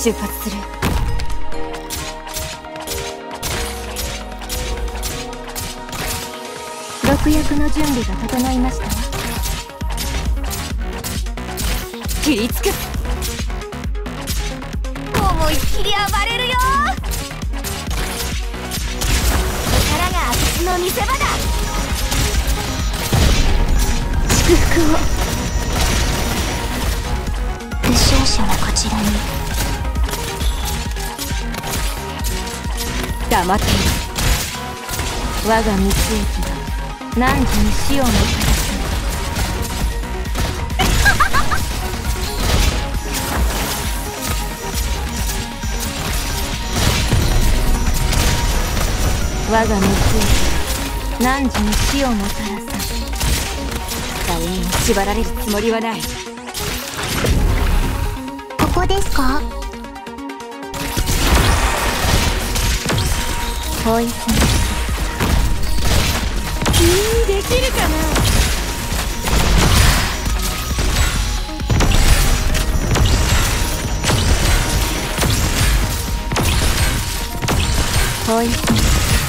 出発する。毒薬の準備が整いましたわ。切りつく。思いっきり暴れるよ。力が私の見せ場だ。祝福を。負傷者はこちらに。黙っている。我が蜜液が汝に死をもたらす。我が蜜液が汝に死をもたらす。誰にも縛られるつもりはない。ここですか？ポイズン。君にできるかな？ポイズン。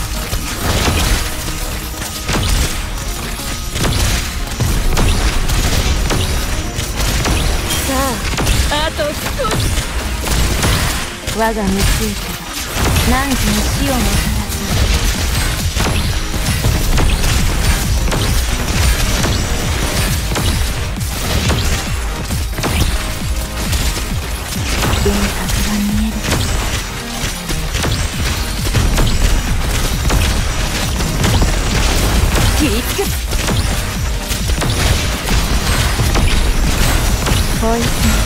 さあ、あと少し。我が蜜液が汝に死をもたらす。幻覚が見える。切りつく。ポイズン。